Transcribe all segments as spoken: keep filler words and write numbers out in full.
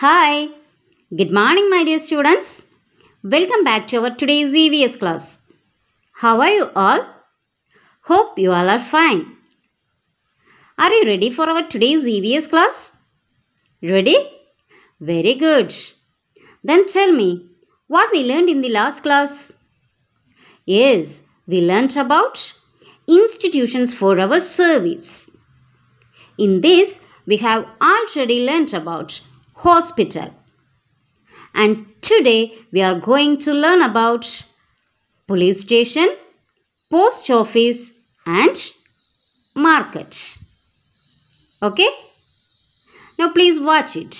Hi, good morning, my dear students. Welcome back to our today's E V S class. How are you all? Hope you all are fine. Are you ready for our today's E V S class? Ready? Very good. Then tell me, what we learned in the last class? Yes, we learned about institutions for our service. In this, we have already learnt about hospital. And today we are going to learn about police station, post office and market. Okay? Now please watch it.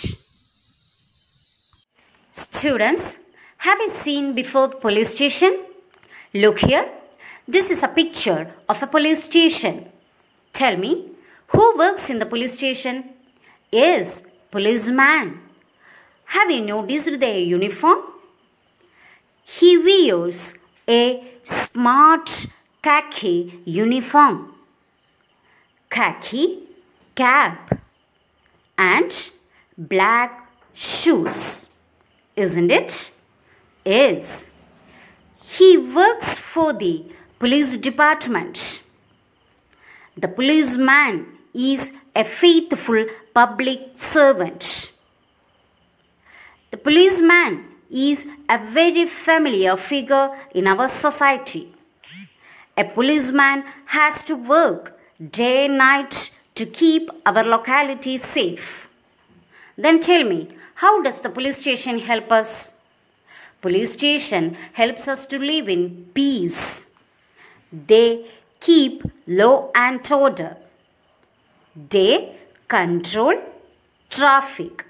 Students, have you seen before police station? Look here. This is a picture of a police station. Tell me, who works in the police station? Yes, policeman. Have you noticed their uniform? He wears a smart khaki uniform, khaki cap and black shoes, isn't it? Yes. He works for the police department. The policeman is a faithful public servant. The policeman is a very familiar figure in our society. A policeman has to work day and night to keep our locality safe. Then tell me, how does the police station help us? Police station helps us to live in peace. They keep law and order. They control traffic.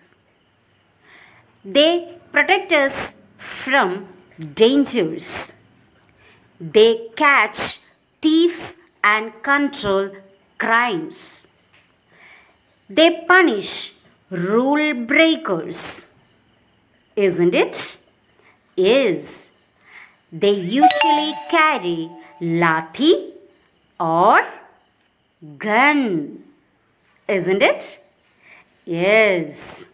They protect us from dangers. They catch thieves and control crimes. They punish rule breakers. Isn't it? Yes. They usually carry lathi or gun. Isn't it? Yes.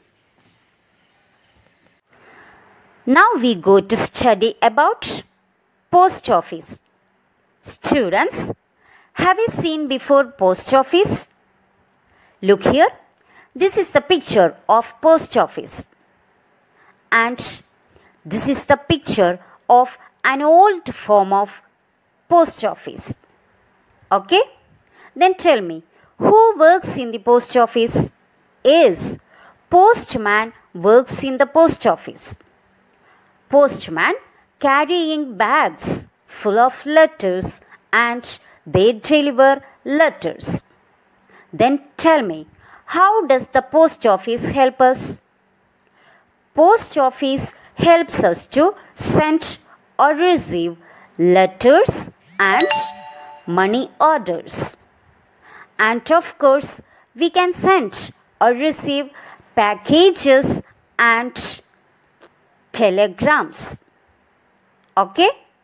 Now we go to study about post office. Students, have you seen before post office? Look here. This is the picture of post office. And this is the picture of an old form of post office. Okay? Then tell me, who works in the post office? Yes, postman works in the post office. Postman carrying bags full of letters and they deliver letters. Then tell me, how does the post office help us? Post office helps us to send or receive letters and money orders. And of course, we can send or receive packages and telegrams. Okay?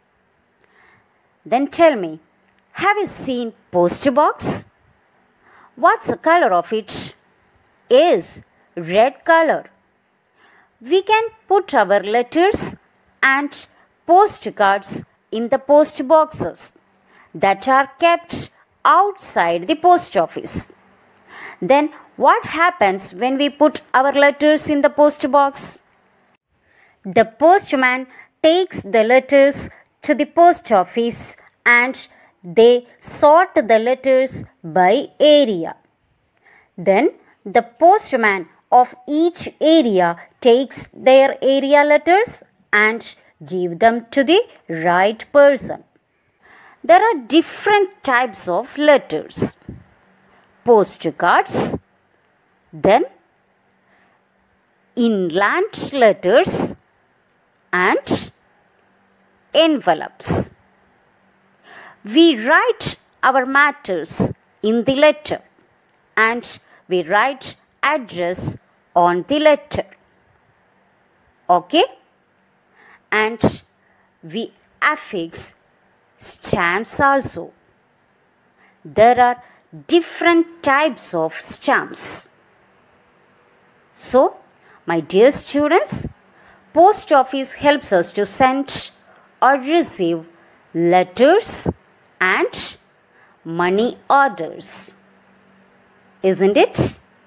Then tell me, have you seen post box? What's the color of it? Is red color. We can put our letters and postcards in the post boxes that are kept outside the post office. Then what happens when we put our letters in the post box? The postman takes the letters to the post office and they sort the letters by area. Then the postman of each area takes their area letters and give them to the right person. There are different types of letters. Postcards, then inland letters, and envelopes. We write our matters in the letter and we write address on the letter. Okay? And we affix stamps also. There are different types of stamps. So, My dear students, post office helps us to send or receive letters and money orders. Isn't it?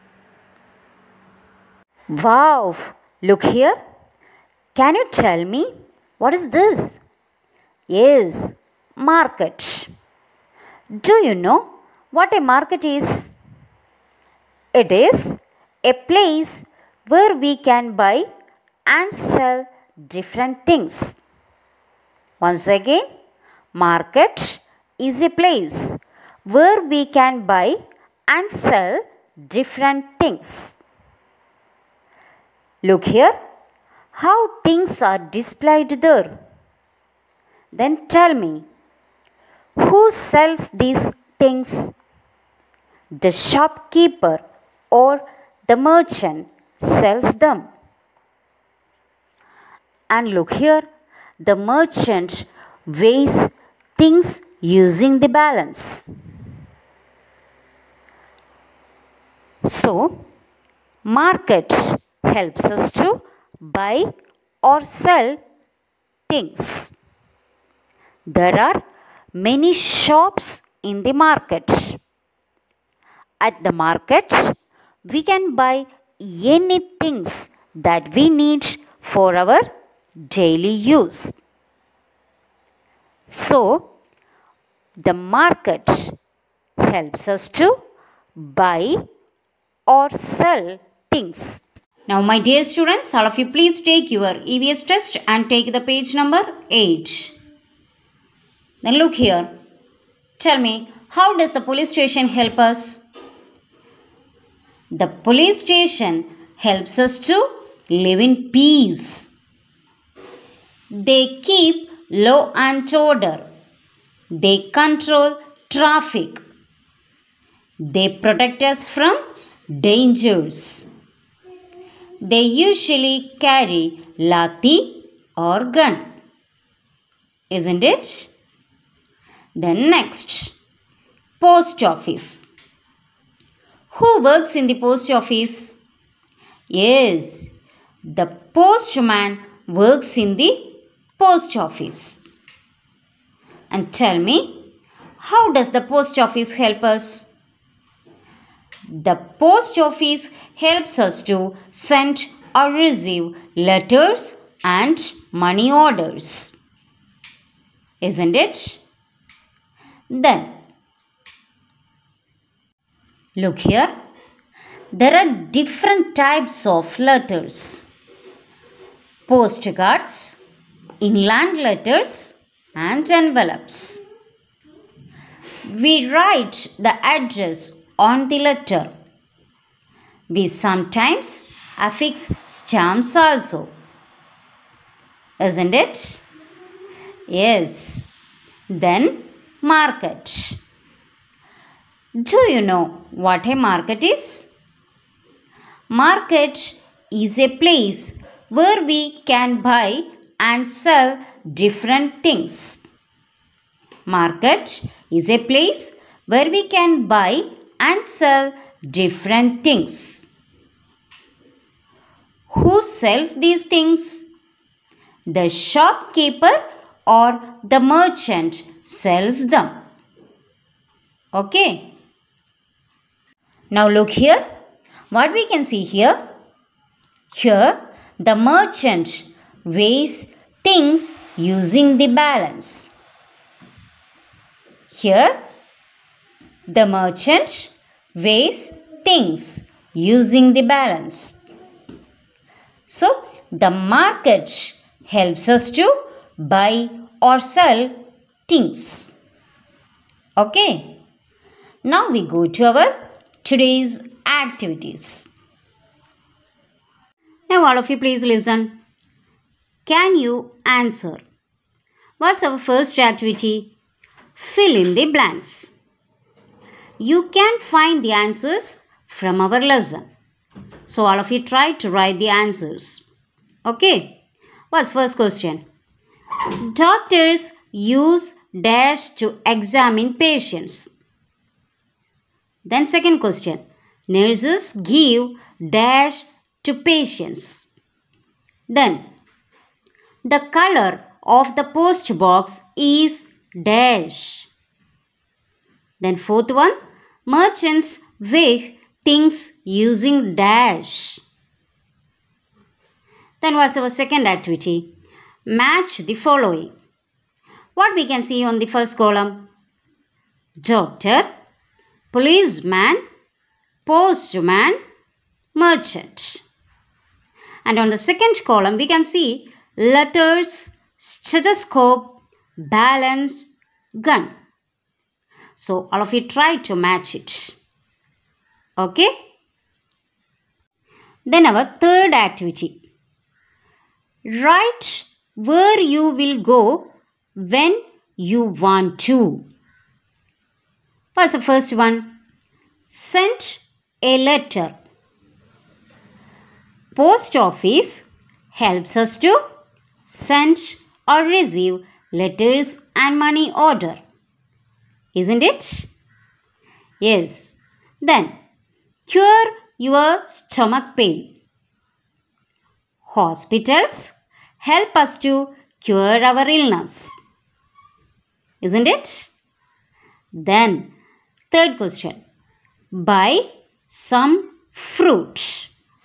Wow! Look here. Can you tell me what is this? Yes, market. Do you know what a market is? It is a place where we can buy and sell different things. Once again, market is a place where we can buy and sell different things. Look here, how things are displayed there. Then tell me, who sells these things? The shopkeeper or the merchant sells them. And look here, the merchant weighs things using the balance. So, market helps us to buy or sell things. There are many shops in the market. At the market, we can buy any things that we need for our daily use. So, the market helps us to buy or sell things. Now, my dear students, all of you please take your E V S test and take the page number eight. Then look here. Tell me, how does the police station help us? The police station helps us to live in peace. They keep law and order. They control traffic. They protect us from dangers. They usually carry lathi or gun. Isn't it? Then next, post office. Who works in the post office? Yes, the postman works in the post office. And tell me, how does the post office help us? The post office helps us to send or receive letters and money orders. Isn't it? Then, look here. There are different types of letters. Postcards, inland letters, and envelopes. We write the address on the letter. We sometimes affix stamps also. Isn't it? Yes. Then, market. Do you know what a market is? Market is a place where we can buy and sell different things. Market is a place where we can buy and sell different things. Who sells these things? The shopkeeper or the merchant sells them. Okay. Now look here. What we can see here? Here the merchant weighs things using the balance. Here the merchant weighs things using the balance. So the market helps us to buy or sell things. Okay. Now we go to our today's activities. Now all of you please listen. Can you answer? What's our first activity? Fill in the blanks. You can find the answers from our lesson. So all of you try to write the answers. Okay. What's first question? Doctors use dash to examine patients. Then second question. Nurses give dash to patience. Then, the color of the post box is dash. Then fourth one, merchants weigh things using dash. Then what's our second activity? Match the following. What we can see on the first column? Doctor, policeman, postman, merchant. And on the second column we can see letters, stethoscope, balance, gun. So all of you try to match it. Okay? Then our third activity. Write where you will go when you want to. What's the first one? Send a letter. Post office helps us to send or receive letters and money order. Isn't it? Yes. Then, cure your stomach pain. Hospitals help us to cure our illness. Isn't it? Then, third question. Buy some fruit.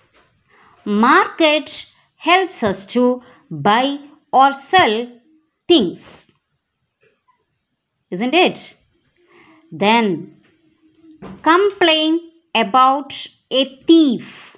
Market helps us to buy or sell things. Isn't it? Then, complain about a thief.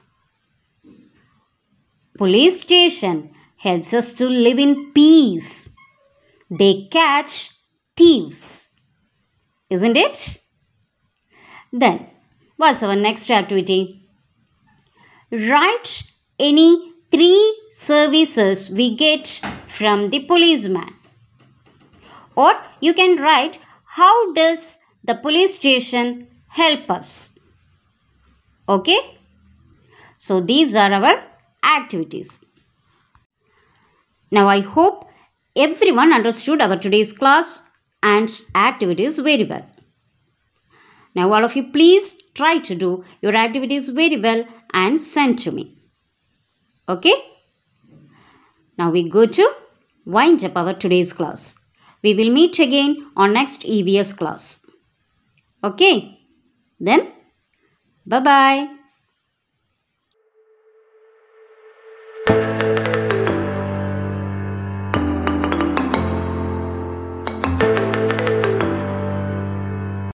Police station helps us to live in peace. They catch thieves. Isn't it? Then, what's our next activity? Write any three services we get from the policeman. Or you can write, how does the police station help us? Okay? So these are our activities. Now I hope everyone understood our today's class and activities very well. Now all of you please try to do your activities very well and send to me. Okay? Now we go to wind up our today's class. We will meet again on next E V S class. Okay? Then, bye-bye.